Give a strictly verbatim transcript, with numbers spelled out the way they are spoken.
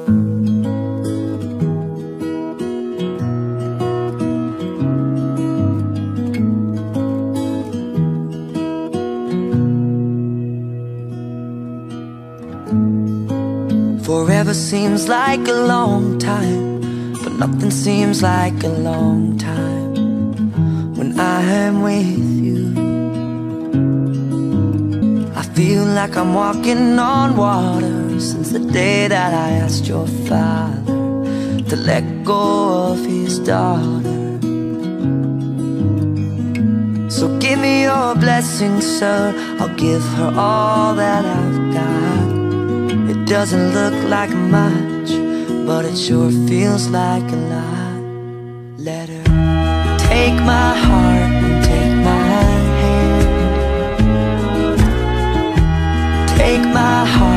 Forever seems like a long time, but nothing seems like a long time when I am with you. I feel like I'm walking on water since the day that I asked your father to let go of his daughter. So give me your blessing, sir, I'll give her all that I've got. It doesn't look like much, but it sure feels like a lot. Let her take my heart and take my hand. Take my heart